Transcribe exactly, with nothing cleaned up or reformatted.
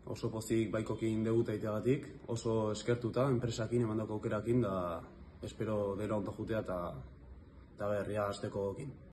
oso pozik baikokin debuta iteagatik, oso eskertuta enpresakin emandako aukerakin da espero dela ondo jutea eta berria hasteko gokin.